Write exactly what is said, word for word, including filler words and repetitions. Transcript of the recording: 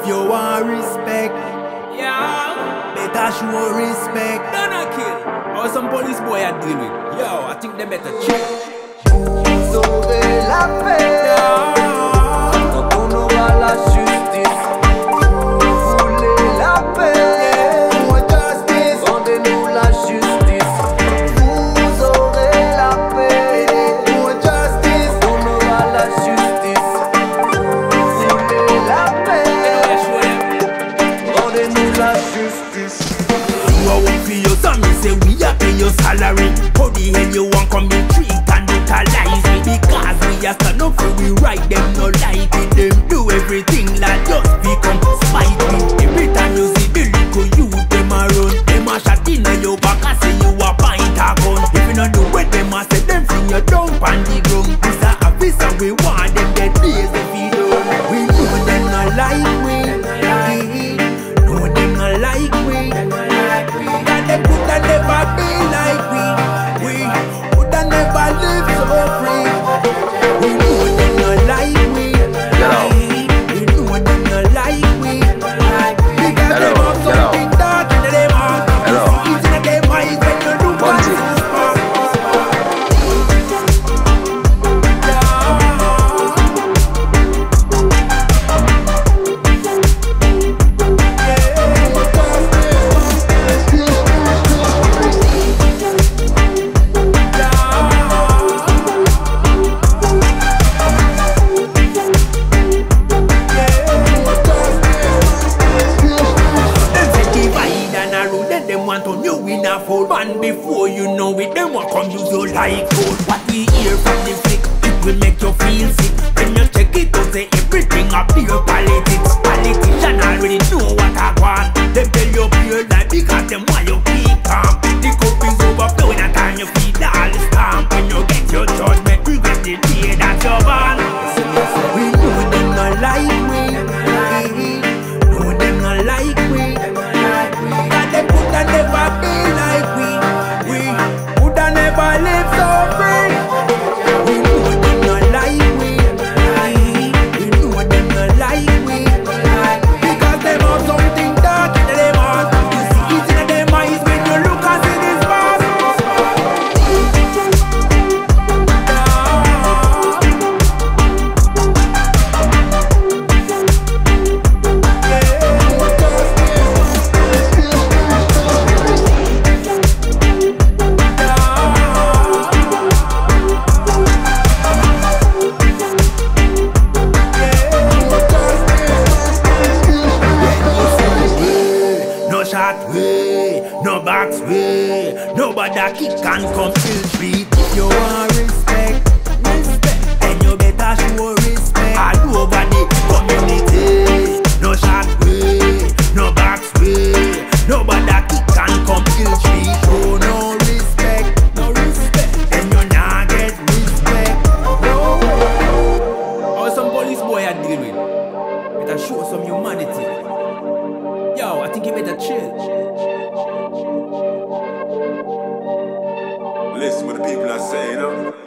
you want respect, Yeah. better show respect. Danakil. Or some police boy I deal with. Yo, I think they better check. Vous aurez la paix quand on aura la justice. Vous voulez la paix, more justice. Rendez-nous la justice. Vous aurez la paix, more justice. On aura la justice. Vous voulez la paix, rendez-nous la justice. You are work for your son, you say we are pay your salary. How the hell you want come in treat and utilize it? Because we are stand up for we right, them no like it. Them do everything like just become spitey. Every time you see the little youth, them a run. Them a shot in your back and say you a pint a gun. If you not do what them a say, them fling you down on the ground. This a officer we want them dead days if you don't. We know them not like we. Know them not like we. That they could have never be like we. We could have never live so free. We know them not like we. We know them not like we. Because they have something dark in their heart. It's in their eyes when you look at this part. Man, before you know it, them won't come use your like code. What we hear from the flick, it will make you feel sick. When you check it out, say everything up your politics. Politicians already know what I want. They tell you pure life because them want you keep calm. The cup is overflowing and time you feed all the storm. When you get your judgment, regret the day that you're born. We know them not like we. Know them not like we. That they could have never be like we. We would have never lived so free. We know them not like we. We know them not like we. Because them have something dark in their heart. You see it in their eyes when you look and see this past. No box way, nobody kick and come till street. If you want respect, respect, then you better show respect. All over the community. No shot way, no box way, nobody kick and come till street. Show no respect, no respect, then you not get respect. No. Or some police boy I deal with, better show some humanity. Yo, I think you better chill. Listen what the people are saying, huh?